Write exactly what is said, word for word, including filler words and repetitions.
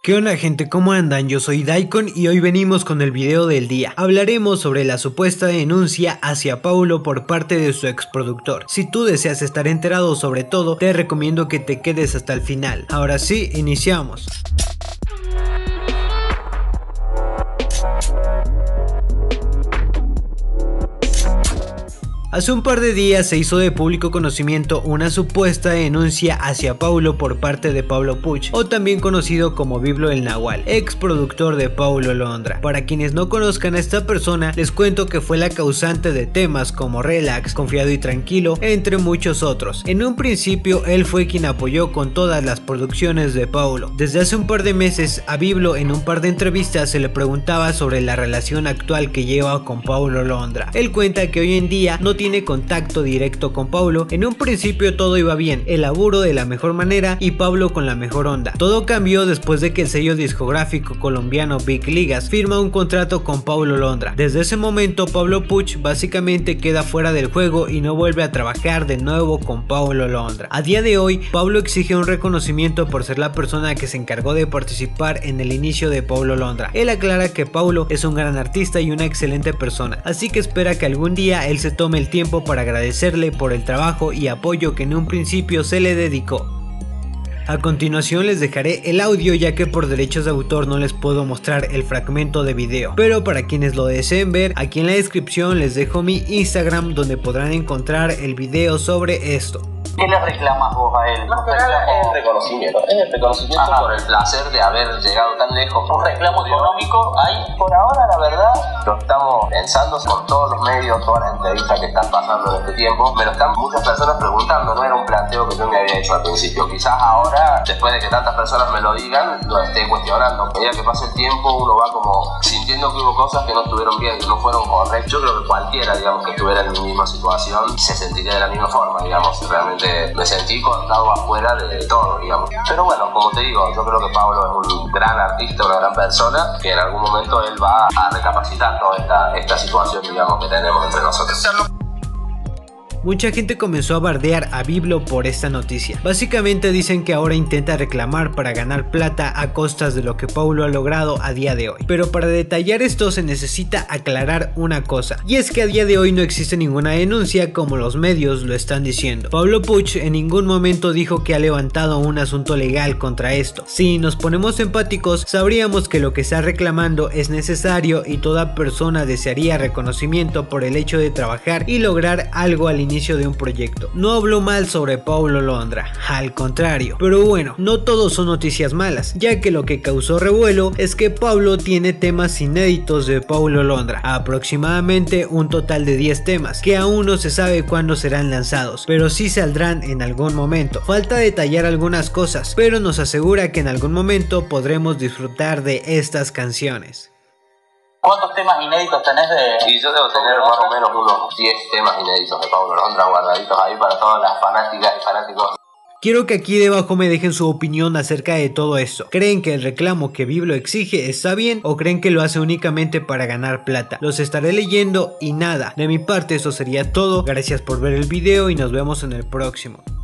¿Qué onda gente? ¿Cómo andan? Yo soy Daikon y hoy venimos con el video del día. Hablaremos sobre la supuesta denuncia hacia Paulo por parte de su exproductor. Si tú deseas estar enterado sobre todo, te recomiendo que te quedes hasta el final. Ahora sí, iniciamos. Hace un par de días se hizo de público conocimiento una supuesta denuncia hacia Paulo por parte de Pablo Puch, o también conocido como Biblo el Nahual, ex productor de Paulo Londra. Para quienes no conozcan a esta persona, les cuento que fue la causante de temas como Relax, Confiado y Tranquilo, entre muchos otros. En un principio, él fue quien apoyó con todas las producciones de Paulo. Desde hace un par de meses, a Biblo en un par de entrevistas se le preguntaba sobre la relación actual que lleva con Paulo Londra. Él cuenta que hoy en día no tiene contacto directo con Paulo. En un principio todo iba bien, el laburo de la mejor manera y Paulo con la mejor onda. Todo cambió después de que el sello discográfico colombiano Big Ligas firma un contrato con Paulo Londra. Desde ese momento Pablo Puch básicamente queda fuera del juego y no vuelve a trabajar de nuevo con Paulo Londra. A día de hoy, Paulo exige un reconocimiento por ser la persona que se encargó de participar en el inicio de Paulo Londra. Él aclara que Paulo es un gran artista y una excelente persona, así que espera que algún día él se tome el tiempo para agradecerle por el trabajo y apoyo que en un principio se le dedicó. A continuación les dejaré el audio, ya que por derechos de autor no les puedo mostrar el fragmento de video, pero para quienes lo deseen ver, aquí en la descripción les dejo mi Instagram donde podrán encontrar el video sobre esto. ¿Qué le reclamas vos a él? Más que nada es el reconocimiento, es el reconocimiento Ajá. por el placer de haber llegado tan lejos. ¿Un reclamo económico hay? Por ahora, la verdad, lo estamos pensando con todos los medios, todas las entrevistas que están pasando en este tiempo. Me lo están muchas personas preguntando, no era un planteo que yo me había hecho al principio. Quizás ahora, después de que tantas personas me lo digan, lo esté cuestionando. A medida que pase el tiempo, uno va como sintiendo que hubo cosas que no estuvieron bien, que no fueron correctas. Yo creo que cualquiera, digamos, que estuviera en mi misma situación, se sentiría de la misma forma, digamos, realmente. Me sentí cortado afuera de todo, digamos. Pero bueno, como te digo, yo creo que Pablo es un gran artista, una gran persona, que en algún momento él va a recapacitar toda esta, esta situación, digamos, que tenemos entre nosotros. Mucha gente comenzó a bardear a Biblo por esta noticia. Básicamente dicen que ahora intenta reclamar para ganar plata a costas de lo que Paulo ha logrado a día de hoy. Pero para detallar esto se necesita aclarar una cosa, y es que a día de hoy no existe ninguna denuncia como los medios lo están diciendo. Pablo Puch en ningún momento dijo que ha levantado un asunto legal contra esto. Si nos ponemos empáticos, sabríamos que lo que está reclamando es necesario y toda persona desearía reconocimiento por el hecho de trabajar y lograr algo al inicio de un proyecto. No habló mal sobre Paulo Londra, al contrario. Pero bueno, no todo son noticias malas, ya que lo que causó revuelo es que Paulo tiene temas inéditos de Paulo Londra, aproximadamente un total de diez temas, que aún no se sabe cuándo serán lanzados, pero sí saldrán en algún momento. Falta detallar algunas cosas, pero nos asegura que en algún momento podremos disfrutar de estas canciones. ¿Cuántos temas inéditos tenés de...? Y yo debo tener más o menos unos diez temas inéditos de Paulo Londra guardaditos ahí para todas las fanáticas y fanáticos. Quiero que aquí debajo me dejen su opinión acerca de todo esto. ¿Creen que el reclamo que Biblo exige está bien o creen que lo hace únicamente para ganar plata? Los estaré leyendo y nada, de mi parte eso sería todo. Gracias por ver el video y nos vemos en el próximo.